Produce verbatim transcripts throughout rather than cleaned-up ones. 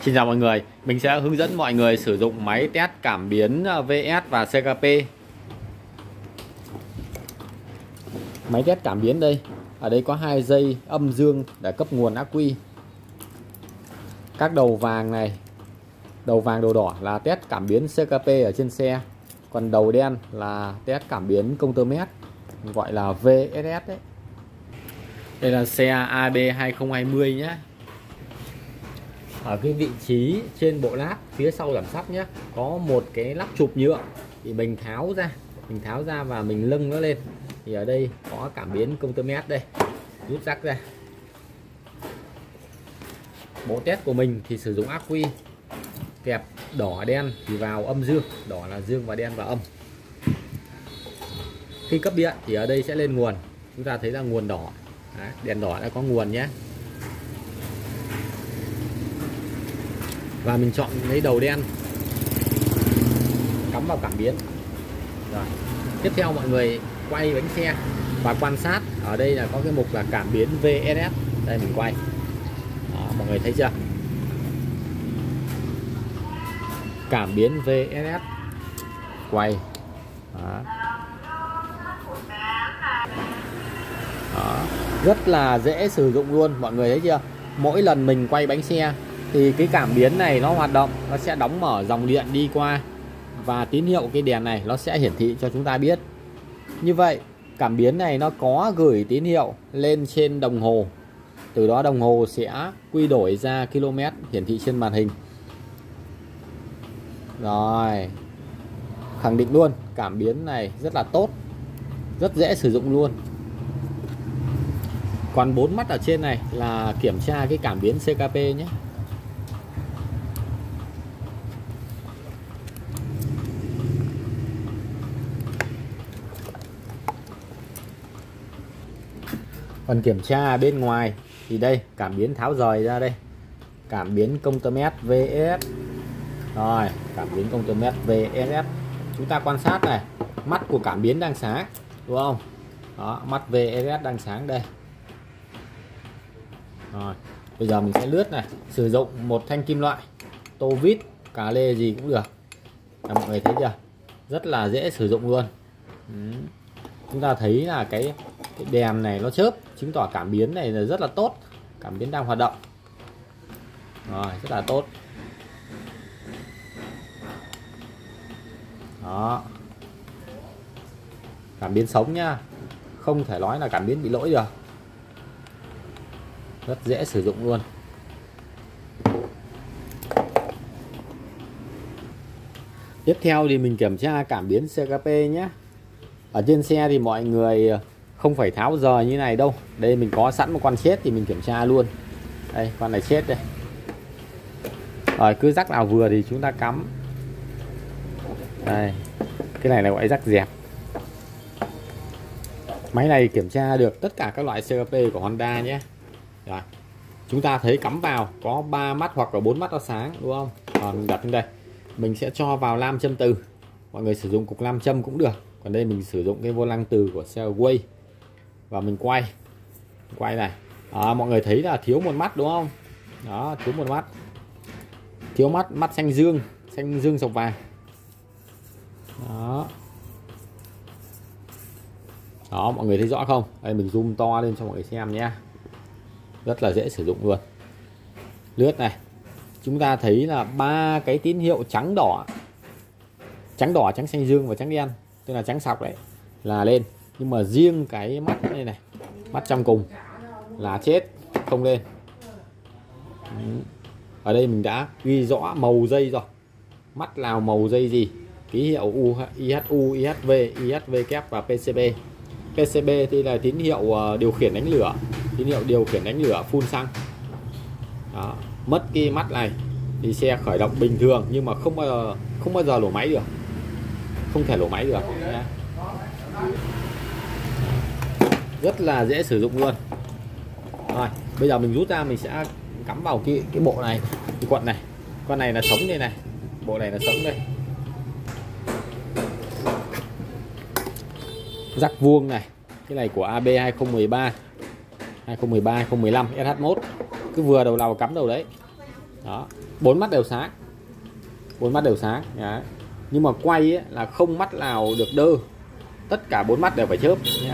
Xin chào mọi người, mình sẽ hướng dẫn mọi người sử dụng máy test cảm biến vê ét và xê ca pê. Máy test cảm biến đây, ở đây có hai dây âm dương để cấp nguồn ắc quy. Các đầu vàng này, đầu vàng đầu đỏ là test cảm biến xê ca pê ở trên xe, còn đầu đen là test cảm biến công tơ mét, gọi là vê ét ét đấy. Đây là xe a bê hai không hai không nhé. Ở cái vị trí trên bộ lát phía sau giảm sắt nhé, có một cái lắp chụp nhựa, thì mình tháo ra mình tháo ra và mình lưng nó lên. Thì ở đây có cảm biến công tơ mét đây, rút rắc ra. Bộ test của mình thì sử dụng ắc quy kẹp đỏ đen thì vào âm dương, đỏ là dương và đen vào âm. Khi cấp điện thì ở đây sẽ lên nguồn, chúng ta thấy là nguồn đỏ. Đấy, đèn đỏ đã có nguồn nhé. Và mình chọn lấy đầu đen cắm vào cảm biến. Rồi, tiếp theo mọi người quay bánh xe và quan sát. Ở đây là có cái mục là cảm biến vê ét ét. Đây mình quay. Đó, mọi người thấy chưa? Cảm biến vê ét ét. Quay. Đó. Đó. Rất là dễ sử dụng luôn, mọi người thấy chưa? Mỗi lần mình quay bánh xe thì cái cảm biến này nó hoạt động, nó sẽ đóng mở dòng điện đi qua, và tín hiệu cái đèn này nó sẽ hiển thị cho chúng ta biết. Như vậy cảm biến này nó có gửi tín hiệu lên trên đồng hồ, từ đó đồng hồ sẽ quy đổi ra km hiển thị trên màn hình. Rồi, khẳng định luôn, cảm biến này rất là tốt, rất dễ sử dụng luôn. Còn bốn mắt ở trên này là kiểm tra cái cảm biến xê ca pê nhé. Còn kiểm tra bên ngoài thì đây, cảm biến tháo rời ra đây, cảm biến công tơ mét vê ét ét. Rồi, cảm biến công tơ mét vê ét ét. Chúng ta quan sát này, mắt của cảm biến đang sáng, đúng không? Đó, mắt vê ét ét đang sáng đây. Rồi, bây giờ mình sẽ lướt này, sử dụng một thanh kim loại, tô vít, cà lê gì cũng được. Đó, mọi người thấy chưa? Rất là dễ sử dụng luôn. Ừ. Chúng ta thấy là cái, cái đèn này nó chớp, chứng tỏ cảm biến này là rất là tốt, cảm biến đang hoạt động. Rồi, rất là tốt. Đó, cảm biến sống nhá, không thể nói là cảm biến bị lỗi được. Rất dễ sử dụng luôn. Tiếp theo thì mình kiểm tra cảm biến xê ca pê nhé. Ở trên xe thì mọi người không phải tháo rời như này đâu. Đây mình có sẵn một con chết thì mình kiểm tra luôn. Đây, con này chết đây. Rồi, cứ rắc nào vừa thì chúng ta cắm. Đây, cái này là gọi rắc dẹp. Máy này kiểm tra được tất cả các loại xê ca pê của Honda nhé. Rồi, chúng ta thấy cắm vào có ba mắt hoặc là bốn mắt nó sáng, đúng không? Còn đặt lên đây mình sẽ cho vào lam châm từ, mọi người sử dụng cục lam châm cũng được. Còn đây mình sử dụng cái vô lăng từ của xe Way, và mình quay quay này. Đó, mọi người thấy là thiếu một mắt, đúng không? Đó, thiếu một mắt, thiếu mắt mắt xanh dương, xanh dương sọc vàng. Đó. Đó, mọi người thấy rõ không? Đây mình zoom to lên cho mọi người xem nhé. Rất là dễ sử dụng luôn. Lướt này, chúng ta thấy là ba cái tín hiệu trắng đỏ, trắng đỏ, trắng xanh dương và trắng đen, tức là trắng sọc đấy, là lên. Nhưng mà riêng cái mắt đây này, mắt trong cùng là chết, không lên. Ở đây mình đã ghi rõ màu dây rồi, mắt nào màu dây gì, ký hiệu i hát u, i hát vê, i hát vê kép và pê xê bê. pê xê bê thì là tín hiệu điều khiển đánh lửa, tín hiệu điều khiển đánh lửa phun xăng. Đó. Mất cái mắt này thì xe khởi động bình thường, nhưng mà không bao giờ không bao giờ nổ máy được, không thể nổ máy được. Rất là dễ sử dụng luôn. Rồi, bây giờ mình rút ra, mình sẽ cắm vào cái cái bộ này, cái quận này. Con này là sống đây này, bộ này là sống đây. Rắc vuông này, cái này của a bê hai không một ba, hai không một ba, hai không một lăm ét hát một, cứ vừa đầu nào cắm đầu đấy. Đó, bốn mắt đều sáng, bốn mắt đều sáng. Đấy. Nhưng mà quay ấy, là không mắt nào được đơ, tất cả bốn mắt đều phải chớp nhé.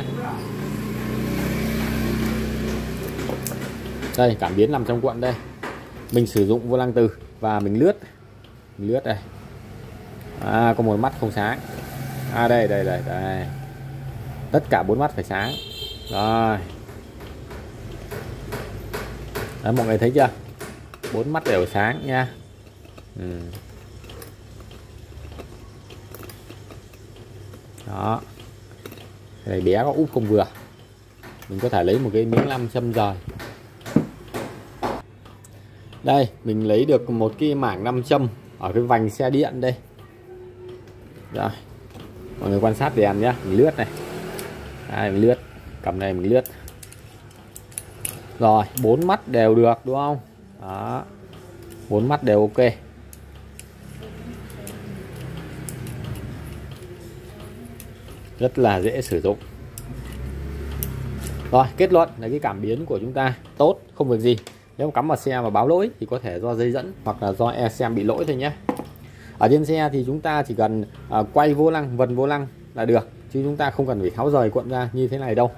Đây, cảm biến nằm trong cuộn đây. Mình sử dụng vô lăng từ và mình lướt, mình lướt đây. À, có một mắt không sáng. À đây đây đây đây. Tất cả bốn mắt phải sáng. Rồi. Đấy, mọi người thấy chưa? Bốn mắt đều sáng nha. Ừ. Đó. Cái này bé có úp không vừa. Mình có thể lấy một cái miếng nam châm rời. Đây, mình lấy được một cái mảng nam châm ở cái vành xe điện đây. Rồi. Mọi người quan sát đèn nhá, mình lướt này. Đây, mình lướt, cầm này mình lướt. Rồi, bốn mắt đều được đúng không? Đó. Bốn mắt đều ok. Rất là dễ sử dụng. Rồi, kết luận là cái cảm biến của chúng ta tốt, không việc gì. Nếu cắm vào xe mà báo lỗi thì có thể do dây dẫn hoặc là do e xê em bị lỗi thôi nhé. Ở trên xe thì chúng ta chỉ cần uh, quay vô lăng, vần vô lăng là được, chứ chúng ta không cần phải tháo rời cuộn ra như thế này đâu.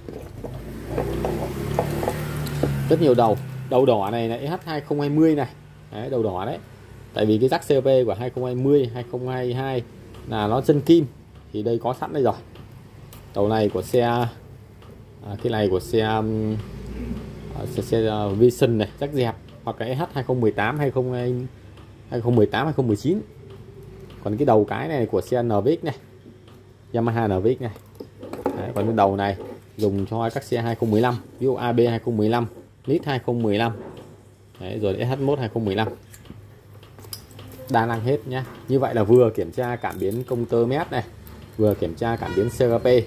Rất nhiều đầu, đầu đỏ này là E H hai không hai không này. Đấy, đầu đỏ đấy. Tại vì cái jack xê pê của hai không hai không, hai không hai hai là nó chân kim thì đây có sẵn đây rồi. Đầu này của xe à, cái này của xe um, xe, xe uh, Vision này, jack dẹp, hoặc là E H hai không một tám, hai không một tám, hai không một chín. Còn cái đầu cái này của xe en vê ích này, Yamaha en vê ích này. Đấy, còn cái đầu này dùng cho các xe hai không một năm, ví dụ a bê hai không một năm, Lit hai không một năm. Đấy, rồi ét hát một hai không một năm. Đa năng hết nhá. Như vậy là vừa kiểm tra cảm biến công tơ mét này, vừa kiểm tra cảm biến xê giê pê.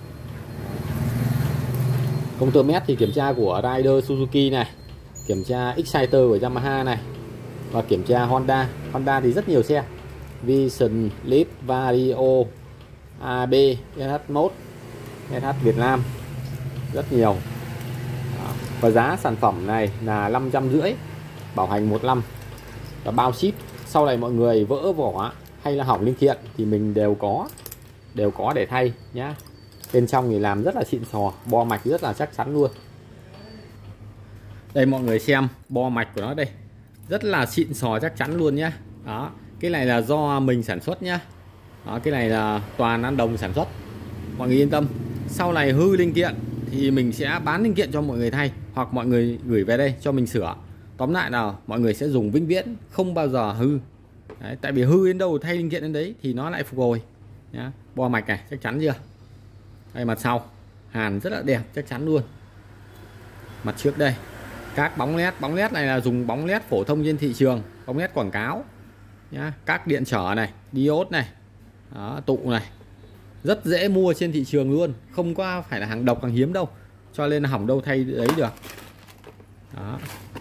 Công tơ mét thì kiểm tra của Rider Suzuki này, kiểm tra Exciter của Yamaha này, và kiểm tra Honda. Honda thì rất nhiều xe, Vision, Lit, Vario, a bê, ét hát một, ét hát Việt Nam, rất nhiều. Đó. Và giá sản phẩm này là năm trăm rưỡi, bảo hành một năm và bao ship. Sau này mọi người vỡ vỏ hay là hỏng linh kiện thì mình đều có đều có để thay nhá. Bên trong thì làm rất là xịn sò, bo mạch rất là chắc chắn luôn. Đây mọi người xem bo mạch của nó đây, rất là xịn sò chắc chắn luôn nhá. Đó, cái này là do mình sản xuất nhá. Đó, cái này là toàn An Đồng sản xuất. Mọi người yên tâm, sau này hư linh kiện thì mình sẽ bán linh kiện cho mọi người thay, hoặc mọi người gửi về đây cho mình sửa. Tóm lại là mọi người sẽ dùng vĩnh viễn, không bao giờ hư. Đấy, tại vì hư đến đâu thay linh kiện đến đấy thì nó lại phục hồi nhá. Bo mạch này chắc chắn chưa? Đây, mặt sau hàn rất là đẹp, chắc chắn luôn. Mặt trước đây, các bóng led, bóng led này là dùng bóng led phổ thông trên thị trường, bóng led quảng cáo nhá. Các điện trở này, diode này, đó, tụ này, rất dễ mua trên thị trường luôn, không có phải là hàng độc hàng hiếm đâu, cho nên là hỏng đâu thay đấy được. Đó.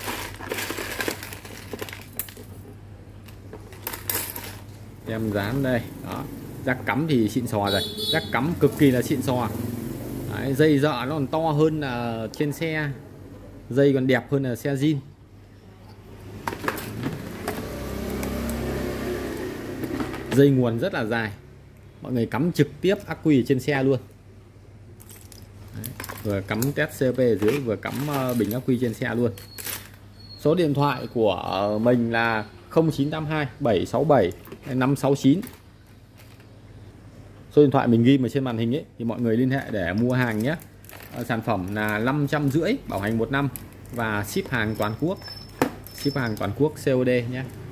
Em dán đây, đó. Rác cắm thì xịn sò rồi, rác cắm cực kỳ là xịn sò. Đấy, dây dợ nó còn to hơn là trên xe, dây còn đẹp hơn là xe zin. Dây nguồn rất là dài, mọi người cắm trực tiếp ắc quy trên xe luôn. Đấy, vừa cắm test xê pê ở dưới, vừa cắm bình ắc quy trên xe luôn. Số điện thoại của mình là không chín tám hai bảy sáu bảy năm sáu chín. Số điện thoại mình ghi ở trên màn hình ấy, thì mọi người liên hệ để mua hàng nhé. Sản phẩm là năm trăm rưỡi, bảo hành một năm và ship hàng toàn quốc, ship hàng toàn quốc xê ô đê nhé.